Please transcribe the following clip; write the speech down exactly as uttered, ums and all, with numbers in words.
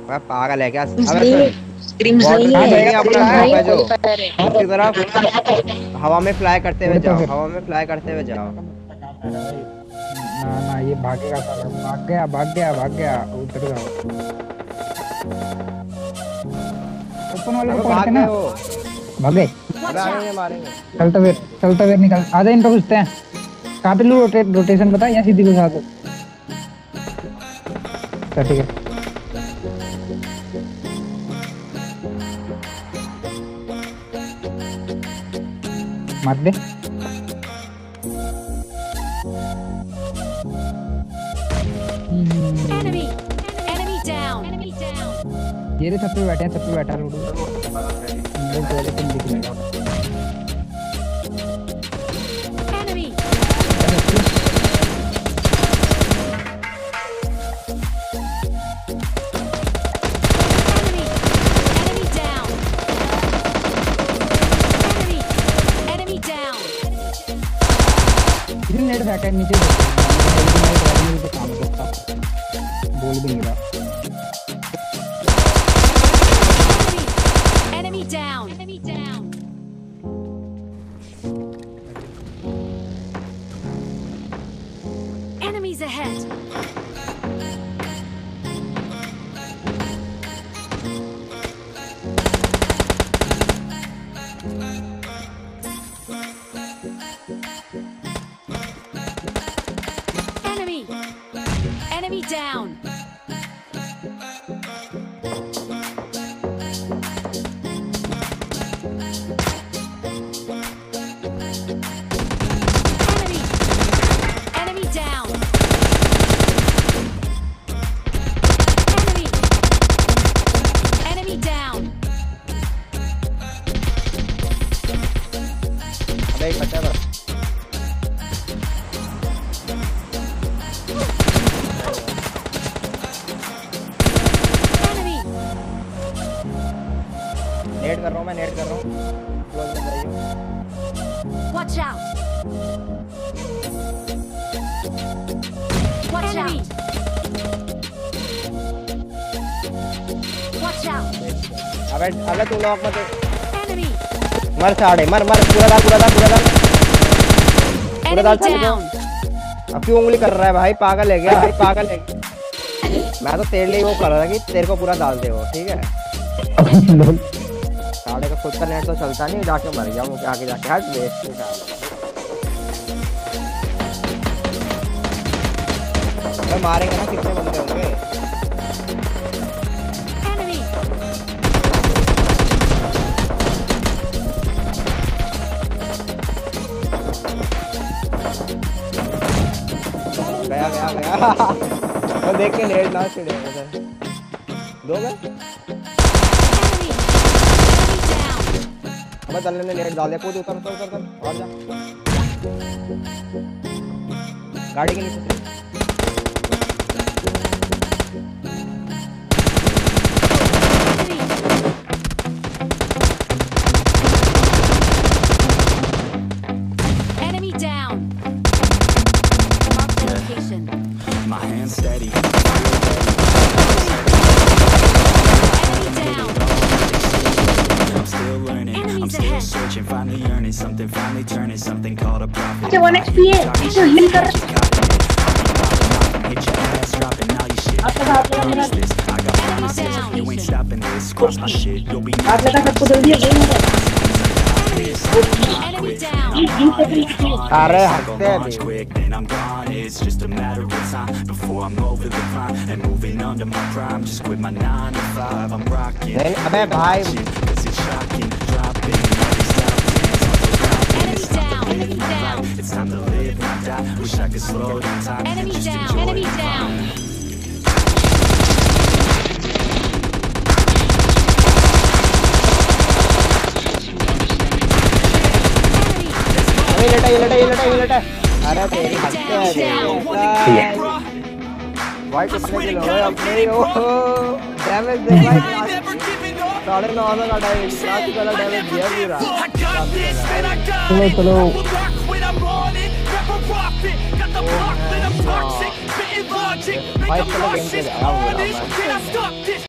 मैं पागल है क्या? अपना जो उसकी तरफ हवा में फ्लाई करते हुए जाओ, हवा में फ्लाई करते हुए जाओ। ना ना ये भागेगा साला, भाग गया भाग गया भाग गया उतर जाओ। ओपन वाले को पकड़ते ना, भागे मारेंगे। चलता फिर चलता फिर निकल आधा इनको पूछते हैं कहाँ पे लू रोटेट रोटेशन बता, यहाँ सीधी घुसा दो। चल ठीक है मार दे। Enemy, enemy down. Enemy down. ये रे सब पे बैठे हैं, सब पे बैठा लूडू। मेरे पहले तुम दिख लेगा। Enemy. Enemy, enemy down. Enemy, enemy down. इधर नेट बैठा है नीचे। काम करता बोल भी नहीं रहा। Enemy down. Enemy down. Enemies ahead. Enemy. Enemy down. Enemy. Enemy down. Enemy. Enemy down. अबे एक बच्चा बस। Enemy. नेट कर रहा हूँ मैं, नेट कर रहा हूँ। Watch out. Watch out. Watch out. अबे अबे तू लॉक मत। Enemy. मर साड़े मर मर पूरा दाल पूरा दाल पूरा दाल पूरा दाल Enemy down. अब क्यों उंगली कर रहा है भाई? पागल है क्या भाई? पागल है। मैं तो तेरे लिए वो कर रहा था कि तेरे को पूरा डाल दे वो, ठीक है? साढ़े का खुद का नेट तो चलता नहीं, जाके मर गया मुझे आगे जाके। हट वेस्ट मैं मारेंगे ना, कितने बंदे होंगे? Enemy. गया गया गया वो देख के नेट ना छिड़े उधर दो गए। अब दल्ले ने नेट डाल दिया। कूद उतर उतर उतर और जा गाड़ी के नीचे। Enemy down. Mark the location. My hands steady. Enemy down. I'm still learning. I'm Enemies still ahead. searching, finally earning something, finally turning something called a profit. अच्छा one H P है, इसको heal कर। Hit your ass dropping all your shit. आपका हाथ लगा मेरा। This, I got promises. You ain't stopping this. Cross my shit. You'll be हाथ लगा सबको जल्दी है। Enemy down. अरे हटते हैं quick, then I'm gone. It's just a matter of time before I'm over the climb and moving under my prime. Just quit my nine to five. I'm rocking. अबे भाई Cause it's shocking, dropping all these top tens on those mountains. Enemy down. Enemy down. It's time to live, not die. Wish I could slow down time. Enemy Just down. enjoy Enemy the down. climb. ये लटा ये लटा ये लटा ये लटा। अरे तेरी हत्या है वाइट कितने किलो है अपने ही? ओ डैमेज दे भाई। साढ़े नौ सौ का डैमेज, सात का डैमेज दिया पूरा। चलो चलो भाई चलो गेम पे जाया हुआ है।